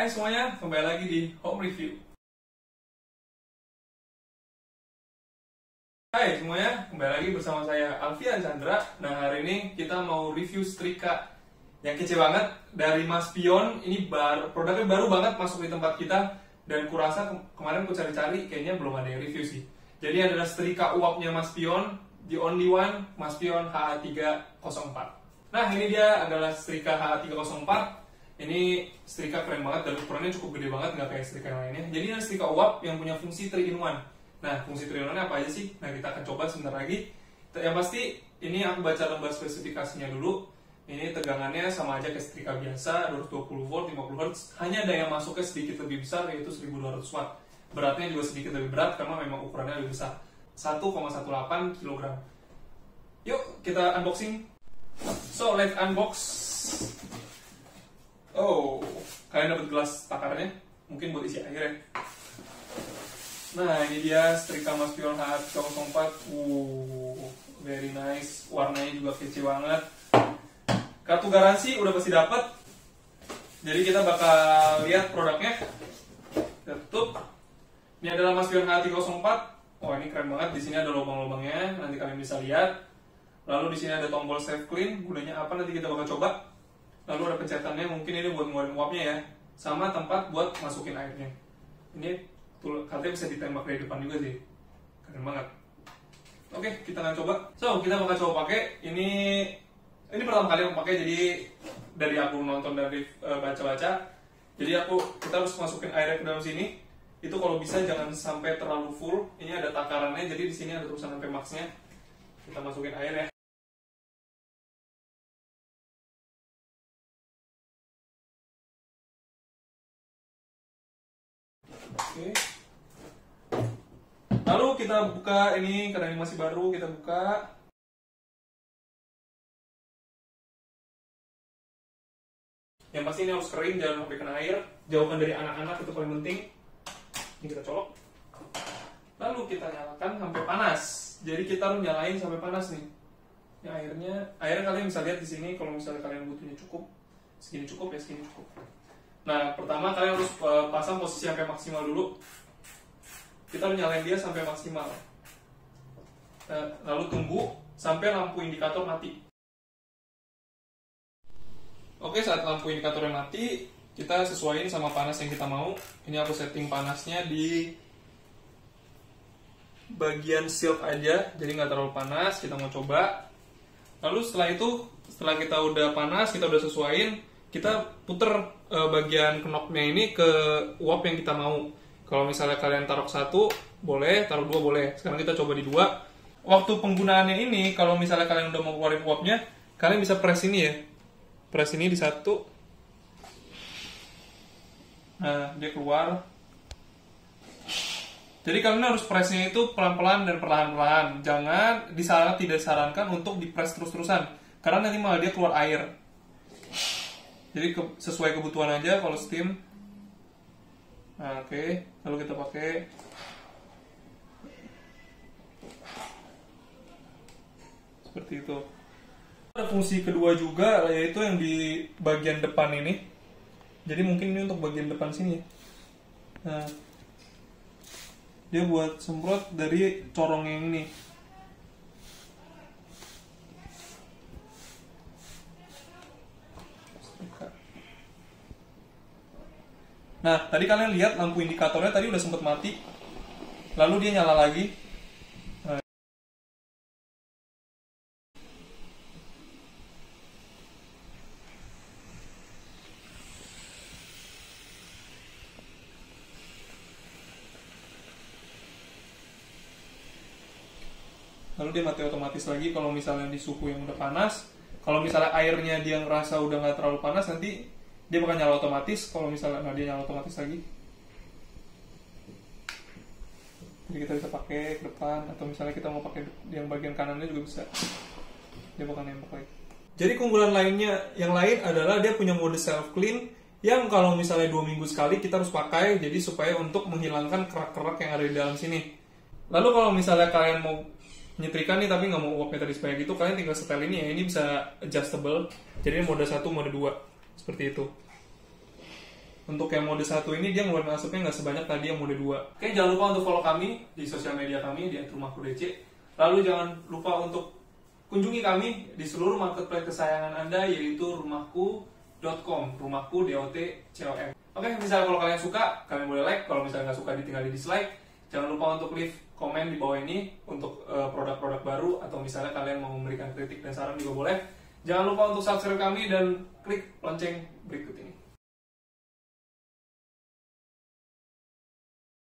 Hai semuanya, kembali lagi di Home Review. Hai semuanya, kembali lagi bersama saya Alfian Chandra. Nah hari ini kita mau review setrika yang kece banget dari Mas Pion. Ini produknya baru banget masuk di tempat kita. Dan kurasa kemarin aku cari-cari kayaknya belum ada yang review sih. Jadi adalah setrika uapnya Mas Pion, the only one, Mas Pion HA304. Nah ini dia adalah setrika HA304. Ini setrika keren banget dan ukurannya cukup gede banget, nggak kayak setrika yang lainnya. Jadi ini setrika uap yang punya fungsi 3-in-1. Nah fungsi 3-in-1 apa aja sih? Nah kita akan coba sebentar lagi. Yang pasti ini aku baca lembar spesifikasinya dulu. Ini tegangannya sama aja kayak setrika biasa, 220 volt, 50 Hz. Hanya daya masuknya sedikit lebih besar, yaitu 1200 watt. Beratnya juga sedikit lebih berat karena memang ukurannya lebih besar, 1,18 kg. Yuk kita unboxing. So let's unbox. Oh, kalian dapat gelas takarnya, mungkin buat isi air ya. Nah, ini dia setrika Mas Pion HA304. Very nice. Warnanya juga kece banget. Kartu garansi udah pasti dapat. Jadi kita bakal lihat produknya. Kita tutup. Ini adalah Mas Pion HA304. Oh, ini keren banget. Di sini ada lubang-lubangnya, nanti kalian bisa lihat. Lalu di sini ada tombol save clean. Gunanya apa nanti kita bakal coba. Lalu ada pencetannya, mungkin ini buat ngeluarin uapnya ya, sama tempat buat masukin airnya. Ini katanya bisa ditembak dari depan juga sih, keren banget. Oke, kita akan coba. So kita bakal coba pakai ini pertama kali aku pakai, jadi dari aku nonton dari baca-baca. Jadi kita harus masukin airnya ke dalam sini. Itu kalau bisa jangan sampai terlalu full. Ini ada takarannya, jadi di sini ada tulisan sampai max-nya. Kita masukin air ya. Oke. Lalu kita buka ini karena ini masih baru, kita buka. Yang pasti ini harus kering, jangan sampai kena air. Jauhkan dari anak-anak, itu paling penting. Ini kita colok. Lalu kita nyalakan sampai panas. Jadi kita harus nyalain sampai panas nih. Ini airnya kalian bisa lihat di sini. Kalau misalnya kalian butuhnya cukup, segini cukup ya, segini cukup. Nah, pertama kalian harus pasang posisi sampai maksimal dulu. Kita harus nyalain dia sampai maksimal. Lalu tunggu sampai lampu indikator mati. Oke, saat lampu indikatornya mati, kita sesuaiin sama panas yang kita mau. Ini aku setting panasnya di bagian silk aja, jadi nggak terlalu panas. Kita mau coba. Lalu setelah kita udah panas, kita udah sesuaiin, kita puter bagian knobnya ini ke uap yang kita mau. Kalau misalnya kalian taruh 1 boleh, taruh 2 boleh. Sekarang kita coba di 2. Waktu penggunaannya ini, kalau misalnya kalian udah mau keluarin uapnya, kalian bisa press ini ya. Press ini di 1. Nah, dia keluar. Jadi kalian harus pressnya itu pelan-pelan dan perlahan-lahan. Jangan tidak disarankan untuk di-press terus-terusan, karena nanti malah dia keluar air. Jadi sesuai kebutuhan aja kalau steam. Nah, oke. Lalu kita pakai. Seperti itu. Ada fungsi kedua juga, yaitu yang di bagian depan ini. Jadi mungkin ini untuk bagian depan sini. Nah, dia buat semprot dari corong yang ini. Nah, tadi kalian lihat lampu indikatornya tadi udah sempat mati. Lalu dia nyala lagi. Lalu dia mati otomatis lagi kalau misalnya di suhu yang udah panas. Kalau misalnya airnya dia ngerasa udah nggak terlalu panas, nanti dia bakal nyala otomatis. Kalau misalnya dia nyala otomatis lagi. Jadi kita bisa pakai ke depan, atau misalnya kita mau pakai yang bagian kanannya juga bisa. Dia bakal nembak lagi. Jadi keunggulan yang lain adalah dia punya mode self clean, yang kalau misalnya 2 minggu sekali kita harus pakai, jadi supaya untuk menghilangkan kerak-kerak yang ada di dalam sini. Lalu kalau misalnya kalian mau nyetrika nih tapi nggak mau uapnya tadi supaya gitu, kalian tinggal setel ini ya. Ini bisa adjustable, jadi mode 1, mode 2 seperti itu. Untuk yang mode 1 ini dia ngeluarin asapnya nggak sebanyak tadi yang mode 2. Oke, jangan lupa untuk follow kami di sosial media kami di @rumahku.dc. Lalu jangan lupa untuk kunjungi kami di seluruh marketplace kesayangan Anda, yaitu rumahku.com, rumahku.com. Oke, misalnya kalau kalian suka, kalian boleh like. Kalau misalnya nggak suka, ditinggal di dislike. Jangan lupa untuk leave komen di bawah ini untuk produk-produk baru, atau misalnya kalian mau memberikan kritik dan saran juga boleh. Jangan lupa untuk subscribe kami dan klik lonceng berikut ini.